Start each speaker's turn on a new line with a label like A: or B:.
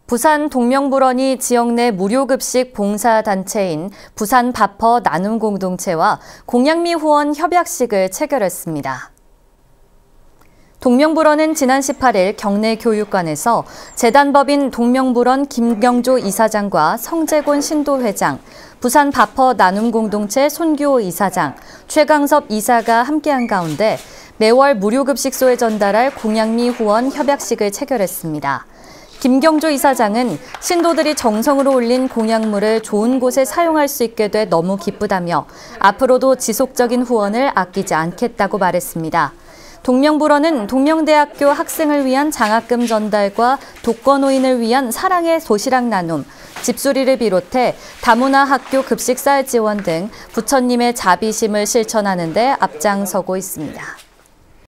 A: 부산 동명불원이 지역 내 무료급식 봉사단체인 부산 바퍼 나눔공동체와 공양미 후원 협약식을 체결했습니다. 동명불원은 지난 18일 경내 교육관에서 재단법인 동명불원 김경조 이사장과 성재곤 신도회장, 부산 바퍼 나눔공동체 손규호 이사장, 최강섭 이사가 함께한 가운데 매월 무료급식소에 전달할 공양미 후원 협약식을 체결했습니다. 김경조 이사장은 신도들이 정성으로 올린 공양물을 좋은 곳에 사용할 수 있게 돼 너무 기쁘다며 앞으로도 지속적인 후원을 아끼지 않겠다고 말했습니다. 동명불원은 동명대학교 학생을 위한 장학금 전달과 독거노인을 위한 사랑의 도시락 나눔, 집수리를 비롯해 다문화 학교 급식쌀 지원 등 부처님의 자비심을 실천하는 데 앞장서고 있습니다.